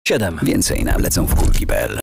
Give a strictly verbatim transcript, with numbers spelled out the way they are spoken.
siedem. Więcej na lecą w kulki kropka p l.